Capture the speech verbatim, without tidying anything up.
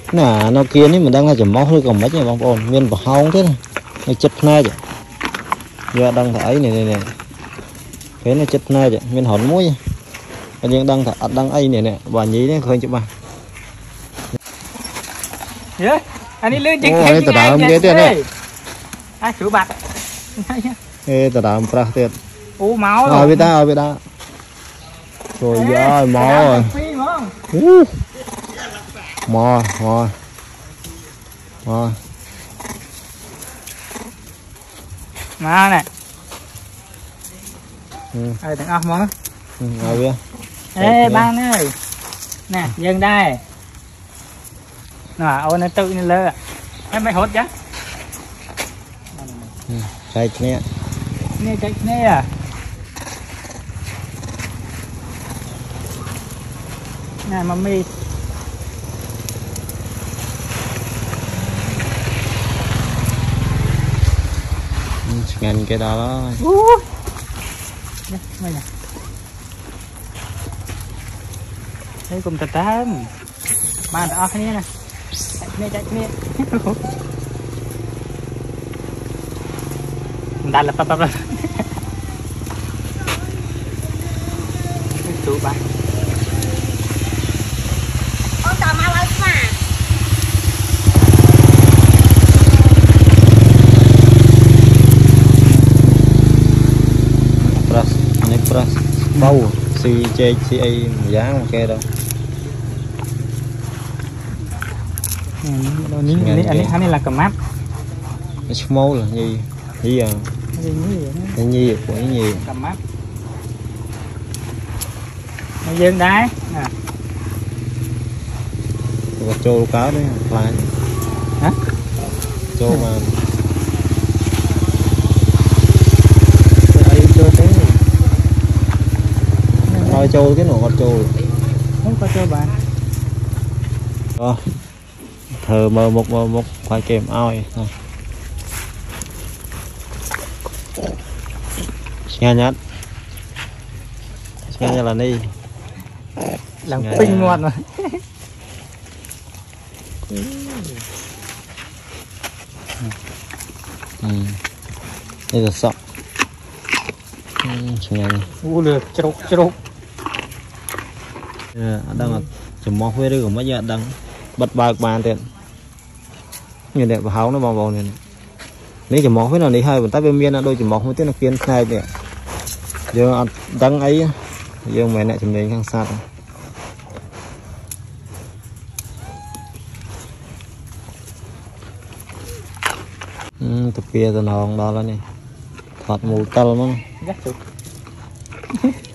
nè nó kia ní mình đang là chấm máu thôi còn mấy nha bông ôn miên vào hông thế này nó chết ngay vậy giờ đang thấy này này này cái nó chết ngay vậy miên hòn muối bây giờ đang thả đang ấy này nè và nhí đấy khơi cho bà yeah. Anh đi lên trên cái tờ đàm kia tiền này ai thử bạc cái tờ đàm pra tiền u máu rồi biết ta rồi biết ta rồi giờ máu rồi mò mò mò mà nè ừ. ơi thằng ốc món ừ, rồi biết ê ban ơi nè dừng đây nè ôi nó tự nó lơ em mày hốt chứ chạy nè nè chạy nè à nè mami ngành cái đó đó mày nè đây cùng tạt tám ba đã cái nè chạy nè chạy nè đặt là bắp bắp chú ba con tò mau ơi mà pras này pras bầu si chơi si ai giá một cái đâu anh này anh này là cầm mát small là gì gì à cái gì của cái gì cầm mát dương đấy nè và trâu cá đấy lại hả trâu mà nói trâu cái nổ con trâu không có trâu bạn rồi thờ mờ một mờ một khoai kèm oi nghe nhát nghe như là đi làm pin ngon rồi ừ. Đây là sọ ừ, u lừa trục trục đang là chùm mọc với đứa của mấy giờ đang bật ba bàn tiền như đẹp và háo nó bò bò này nếu chùm mọc với nào đi hai bàn tay bên miên là đôi chùm mọc với tiếng là kiên này nè giờ đăng ấy giờ mẹ lại chùm đến khang sát ừ, tập kia từ nào đó là này thoát mù tơ lắm